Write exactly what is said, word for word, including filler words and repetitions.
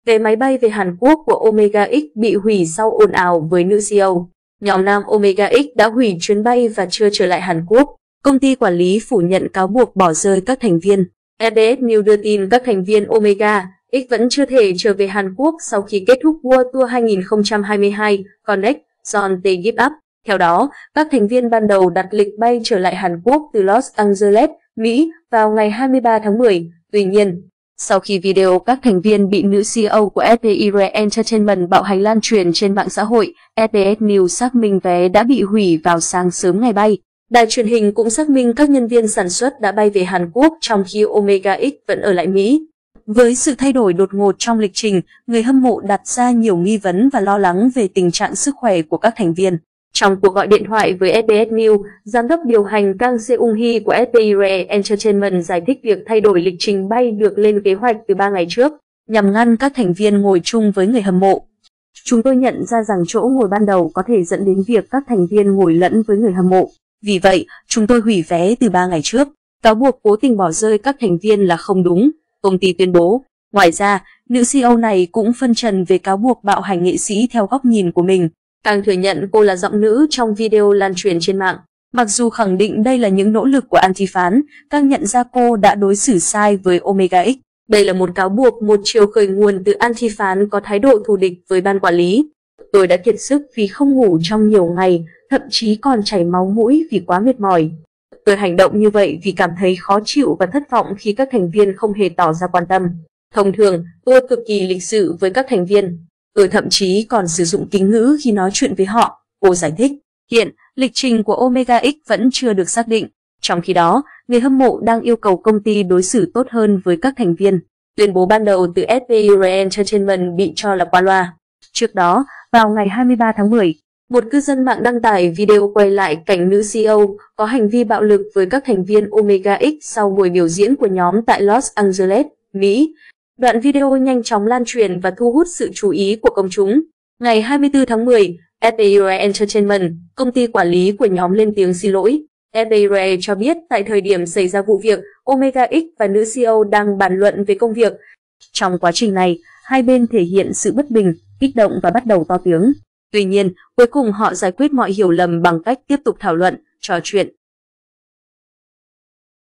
Vé máy bay về Hàn Quốc của Omega X bị hủy sau ồn ào với nữ xê e ô. Nhóm nam Omega X đã hủy chuyến bay và chưa trở lại Hàn Quốc. Công ty quản lý phủ nhận cáo buộc bỏ rơi các thành viên. ét bê ét News đưa tin các thành viên Omega X vẫn chưa thể trở về Hàn Quốc sau khi kết thúc World Tour hai nghìn không trăm hai mươi hai Connect Zone They Give Up. Theo đó, các thành viên ban đầu đặt lịch bay trở lại Hàn Quốc từ Los Angeles, Mỹ vào ngày hai mươi ba tháng mười. Tuy nhiên, sau khi video các thành viên bị nữ xê e ô của ét pê i rờ Entertainment bạo hành lan truyền trên mạng xã hội, ét bê ét News xác minh vé đã bị hủy vào sáng sớm ngày bay. Đài truyền hình cũng xác minh các nhân viên sản xuất đã bay về Hàn Quốc trong khi Omega X vẫn ở lại Mỹ. Với sự thay đổi đột ngột trong lịch trình, người hâm mộ đặt ra nhiều nghi vấn và lo lắng về tình trạng sức khỏe của các thành viên. Trong cuộc gọi điện thoại với ét bê ét News, giám đốc điều hành Kang Seung-hee của ét pê i rờ Entertainment giải thích việc thay đổi lịch trình bay được lên kế hoạch từ ba ngày trước, nhằm ngăn các thành viên ngồi chung với người hâm mộ. Chúng tôi nhận ra rằng chỗ ngồi ban đầu có thể dẫn đến việc các thành viên ngồi lẫn với người hâm mộ. Vì vậy, chúng tôi hủy vé từ ba ngày trước. Cáo buộc cố tình bỏ rơi các thành viên là không đúng, công ty tuyên bố. Ngoài ra, nữ xê e ô này cũng phân trần về cáo buộc bạo hành nghệ sĩ theo góc nhìn của mình. Kang thừa nhận cô là giọng nữ trong video lan truyền trên mạng. Mặc dù khẳng định đây là những nỗ lực của anti-phán, Kang nhận ra cô đã đối xử sai với Omega X. Đây là một cáo buộc một chiều khởi nguồn từ anti-phán có thái độ thù địch với ban quản lý. Tôi đã kiệt sức vì không ngủ trong nhiều ngày, thậm chí còn chảy máu mũi vì quá mệt mỏi. Tôi hành động như vậy vì cảm thấy khó chịu và thất vọng khi các thành viên không hề tỏ ra quan tâm. Thông thường, tôi cực kỳ lịch sự với các thành viên. Tôi thậm chí còn sử dụng kính ngữ khi nói chuyện với họ, cô giải thích. Hiện, lịch trình của Omega X vẫn chưa được xác định. Trong khi đó, người hâm mộ đang yêu cầu công ty đối xử tốt hơn với các thành viên. Tuyên bố ban đầu từ ét pê i rờ Entertainment bị cho là qua loa. Trước đó, vào ngày hai mươi ba tháng mười, một cư dân mạng đăng tải video quay lại cảnh nữ xê e ô có hành vi bạo lực với các thành viên Omega X sau buổi biểu diễn của nhóm tại Los Angeles, Mỹ. Đoạn video nhanh chóng lan truyền và thu hút sự chú ý của công chúng. Ngày hai mươi tư tháng mười, ét pê i rờ Entertainment, công ty quản lý của nhóm lên tiếng xin lỗi. ét pê i rờ cho biết tại thời điểm xảy ra vụ việc, Omega X và nữ xê e ô đang bàn luận về công việc. Trong quá trình này, hai bên thể hiện sự bất bình, kích động và bắt đầu to tiếng. Tuy nhiên, cuối cùng họ giải quyết mọi hiểu lầm bằng cách tiếp tục thảo luận, trò chuyện.